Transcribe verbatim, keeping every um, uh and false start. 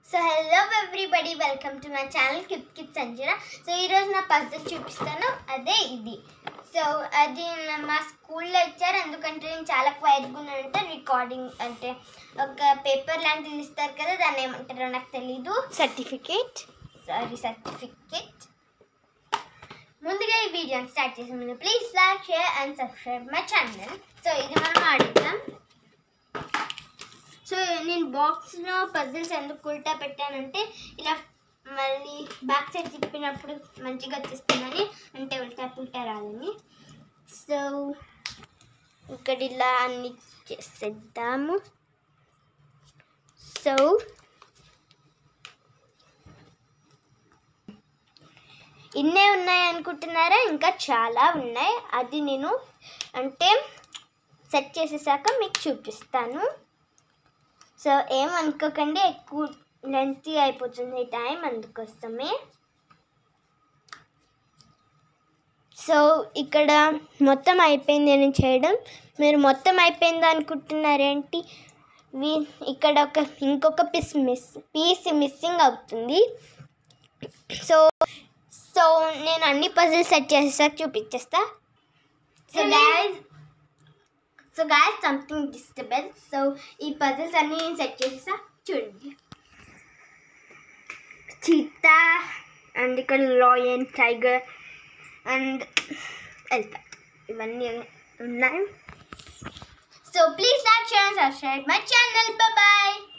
So hello everybody, welcome to my channel కిప్ కిప్ Sanjana. So ఈరోజు నా పజిల్ చూపిస్తాను, అదే ఇది. సో అది మా స్కూల్లో ఇచ్చారు, ఎందుకంటే నేను చాలా క్వైట్గా ఉన్నానంటే రికార్డింగ్ అంటే ఒక పేపర్ లాంటిది ఇస్తారు కదా, దాన్ని ఏమంటారో నాకు తెలీదు. సర్టిఫికేట్ సారీ సర్టిఫికేట్ ముందుగా ఈ వీడియోని స్టార్ట్ చేసే ముందు please like, share and subscribe my channel. So ఇది మనం ఆడిద్దాం. సో నేను బాక్స్లో పజిల్స్ ఎందుకు ఉల్టా పెట్టానంటే ఇలా మళ్ళీ బ్యాక్ సైడ్ తిప్పినప్పుడు మంచిగా వచ్చేస్తుందని, అంటే ఉల్టా పుల్టా రాదని. సో ఇక్కడ ఇలా అన్ని చేసేద్దాము. సో ఇన్నే ఉన్నాయి అనుకుంటున్నారా? ఇంకా చాలా ఉన్నాయి. అది నేను అంటే సెట్ చేసేసాక మీకు చూపిస్తాను. సో ఏమనుకోకండి, ఎక్కువ లెంతీ అయిపోతుంది టైం, అందుకోసమే. సో ఇక్కడ మొత్తం అయిపోయింది నేను చేయడం. మీరు మొత్తం అయిపోయింది అనుకుంటున్నారేంటి? ఇక్కడ ఒక ఇంకొక పీస్ మిస్ పీస్ మిస్సింగ్ అవుతుంది. సో సో నేను అన్ని పజిల్స్ సెట్ చేసేసాక చూపించేస్తా. So guys so guys something disturbance. So ఈ పజిల్స్ అన్నీ నేను సెట్ చేసేసా, చూడండి. చీతా అండ్ ఇక్కడ లయన్, టైగర్ అండ్ ఎలిఫెంట్ ఇవన్నీ ఉన్నాయి. So please like, share and subscribe my channel. Bye.